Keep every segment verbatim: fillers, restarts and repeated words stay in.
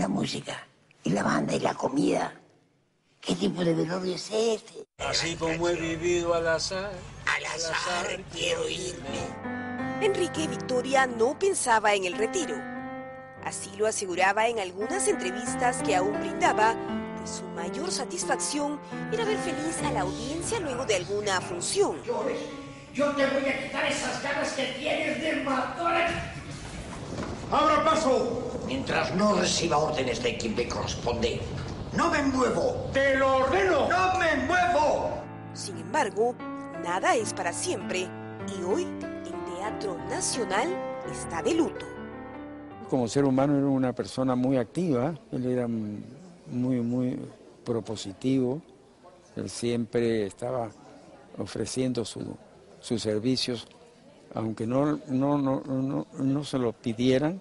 la música, y la banda, y la comida. ¿Qué tipo de velorio es este? Así como he vivido al azar, al azar, al azar quiero irme. Enrique Victoria no pensaba en el retiro. Así lo aseguraba en algunas entrevistas que aún brindaba, pues su mayor satisfacción era ver feliz a la audiencia luego de alguna función. Yo te voy a quitar esas ganas que tienes de matar. ¡Abra paso! Mientras no reciba órdenes de quien me corresponde, ¡no me muevo! ¡Te lo ordeno! ¡No me muevo! Sin embargo, nada es para siempre y hoy el Teatro Nacional está de luto. Como ser humano era una persona muy activa, él era muy, muy propositivo, él siempre estaba ofreciendo su, sus servicios, aunque no, no, no, no, no se lo pidieran.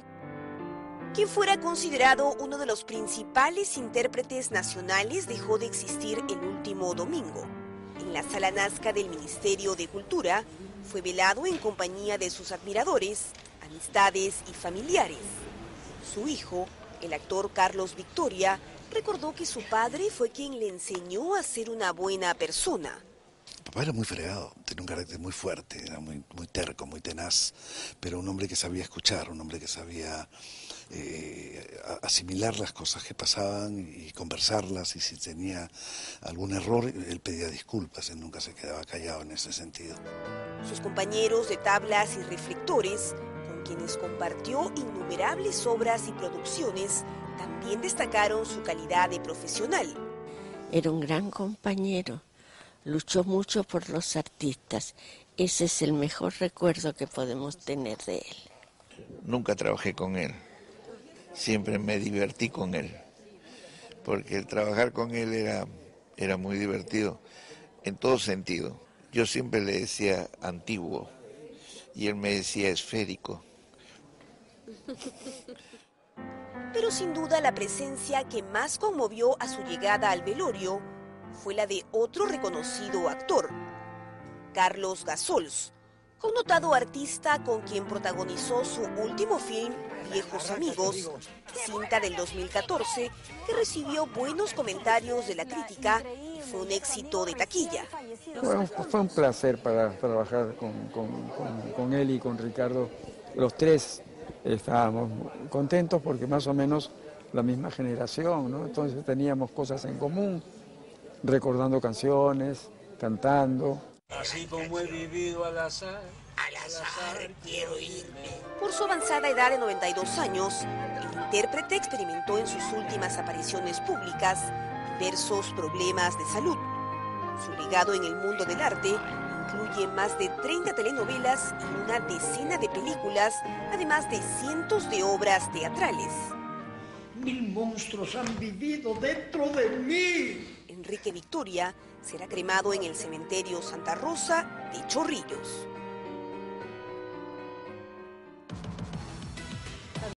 Quien fuera considerado uno de los principales intérpretes nacionales dejó de existir el último domingo. En la Sala Nazca del Ministerio de Cultura fue velado en compañía de sus admiradores, amistades y familiares. Su hijo, el actor Carlos Victoria, recordó que su padre fue quien le enseñó a ser una buena persona. Papá era muy fregado, tenía un carácter muy fuerte, era muy, muy terco, muy tenaz, pero un hombre que sabía escuchar, un hombre que sabía eh, asimilar las cosas que pasaban y conversarlas, y si tenía algún error, él pedía disculpas, él nunca se quedaba callado en ese sentido. Sus compañeros de tablas y reflectores, con quienes compartió innumerables obras y producciones, también destacaron su calidad de profesional. Era un gran compañero. Luchó mucho por los artistas. Ese es el mejor recuerdo que podemos tener de él. Nunca trabajé con él. Siempre me divertí con él. Porque el trabajar con él era, era muy divertido en todo sentido. Yo siempre le decía antiguo y él me decía esférico. Pero sin duda la presencia que más conmovió a su llegada al velorio fue la de otro reconocido actor, Carlos Gasols, connotado artista con quien protagonizó su último film, Viejos Amigos, cinta del dos mil catorce, que recibió buenos comentarios de la crítica y fue un éxito de taquilla. Bueno, fue un placer para trabajar con, con, con, con él y con Ricardo. Los tres estábamos contentos porque más o menos la misma generación, ¿no? Entonces teníamos cosas en común, recordando canciones, cantando. Así como he vivido al azar, al azar quiero irme. Por su avanzada edad de noventa y dos años, el intérprete experimentó en sus últimas apariciones públicas diversos problemas de salud. Su legado en el mundo del arte incluye más de treinta telenovelas y una decena de películas, además de cientos de obras teatrales. Mil monstruos han vivido dentro de mí. Enrique Victoria será cremado en el cementerio Santa Rosa de Chorrillos.